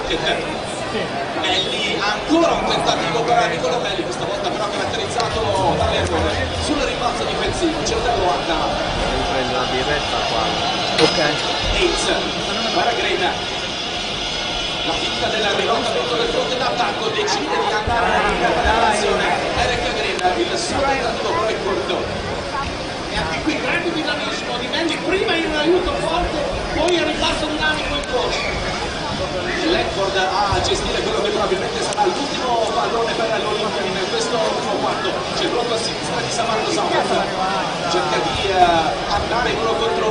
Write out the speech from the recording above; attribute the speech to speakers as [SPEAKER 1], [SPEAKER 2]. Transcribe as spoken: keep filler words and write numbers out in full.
[SPEAKER 1] Hackett. Melli, ancora un tentativo per Nicola Melli, questa volta però caratterizzato dall'errore sul rimbalzo difensivo. C'è Dello Anna.
[SPEAKER 2] Prendo una birretta qua. Ok.
[SPEAKER 1] Ace, guarda Greta. La finta dell'arrivamento del fronte d'attacco, decide di andare in preparazione. Eric Greta, il suo tentativo però è corto.
[SPEAKER 3] E anche qui grande dinamismo di Melli, prima in un aiuto forte, poi il ripasso dinamico in corso.
[SPEAKER 1] Ledford a gestire quello che probabilmente sarà l'ultimo pallone per l'Olimpia in questo primo quarto. C'è il blocco a sinistra di Samardo Samuel, cerca di uh, andare in uno contro